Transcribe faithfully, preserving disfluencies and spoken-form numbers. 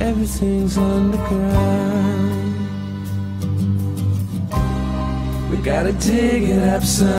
everything's underground. We gotta dig it up some.